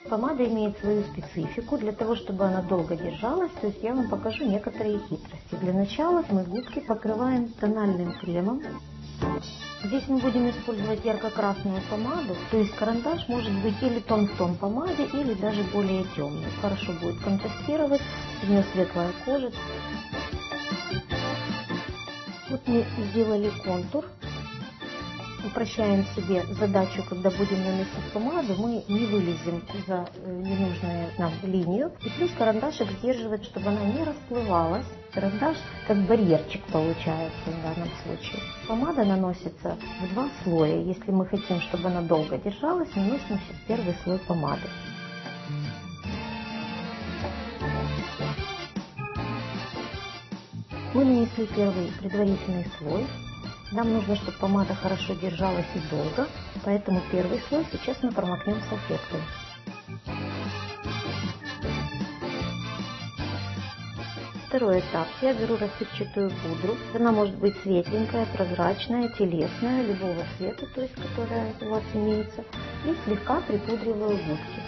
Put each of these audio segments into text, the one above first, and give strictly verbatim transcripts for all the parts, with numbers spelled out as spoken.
Помада имеет свою специфику. Для того, чтобы она долго держалась, то есть я вам покажу некоторые хитрости. Для начала мы губки покрываем тональным кремом. Здесь мы будем использовать ярко-красную помаду, то есть карандаш может быть или тон в тон помаде, или даже более темный. Хорошо будет контрастировать, у нее светлая кожа. Вот мы сделали контур. Упрощаем себе задачу, когда будем наносить помаду, мы не вылезем за ненужную нам линию. И плюс карандашик сдерживает, чтобы она не расплывалась. Карандаш как барьерчик получается в данном случае. Помада наносится в два слоя. Если мы хотим, чтобы она долго держалась, наносим первый слой помады. Мы нанесли первый предварительный слой. Нам нужно, чтобы помада хорошо держалась и долго, поэтому первый слой сейчас мы промокнем салфеткой. Второй этап. Я беру рассыпчатую пудру. Она может быть светленькая, прозрачная, телесная, любого цвета, то есть которая у вас имеется, и слегка припудриваю губки.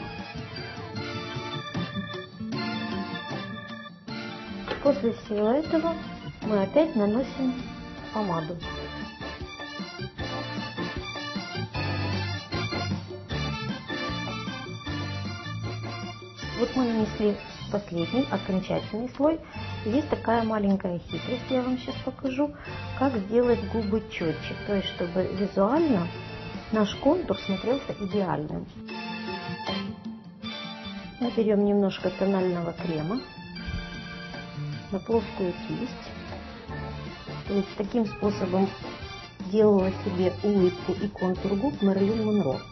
После всего этого мы опять наносим помаду. Вот мы нанесли последний, окончательный слой. Есть такая маленькая хитрость, я вам сейчас покажу, как сделать губы четче, то есть чтобы визуально наш контур смотрелся идеальным. Мы берем немножко тонального крема на плоскую кисть. То есть таким способом делала себе улыбку и контур губ Мэрилин Монро.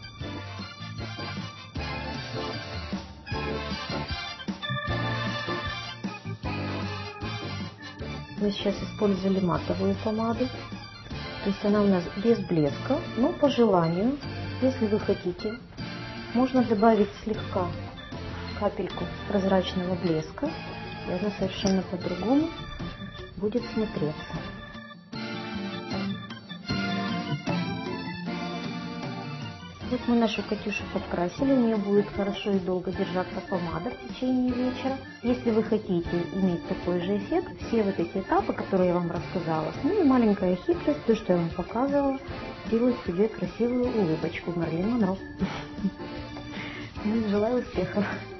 Мы сейчас использовали матовую помаду, то есть она у нас без блеска, но по желанию, если вы хотите, можно добавить слегка капельку прозрачного блеска, и она совершенно по-другому будет смотреться. Вот мы нашу Катюшу подкрасили, у нее будет хорошо и долго держаться помада в течение вечера. Если вы хотите иметь такой же эффект, все вот эти этапы, которые я вам рассказала, ну и маленькая хитрость, то, что я вам показывала, делать себе красивую улыбочку Мэрилин Монро. Желаю успехов!